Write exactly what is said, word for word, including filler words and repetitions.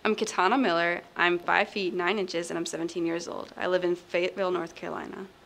I'm Kitana Miller. I'm five feet nine inches and I'm seventeen years old. I live in Fayetteville, North Carolina.